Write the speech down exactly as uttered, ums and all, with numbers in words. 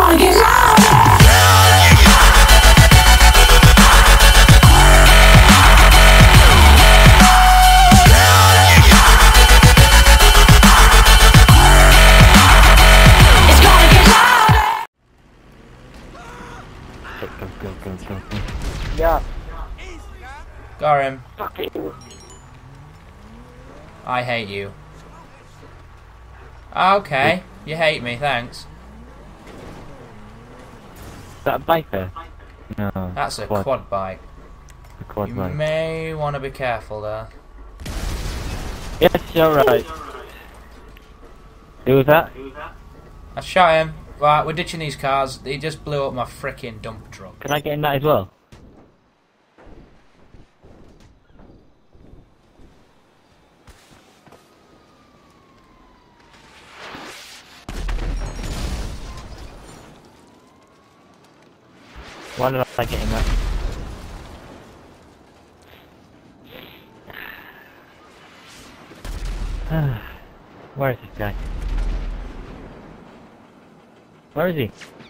gonna get louder. It's gonna get louder. Go, go, go, go, go. Yeah. Got him. Fucking. I hate you. Okay, you hate me, thanks. Is that a biker? No. That's a quad, quad bike. a quad You bike. may want to be careful there. Yes, you're right. Who was that? I shot him. Right, we're ditching these cars. He just blew up my frickin' dump truck. Can I get in that as well? Why did I get in that? Where is this guy? Where is he?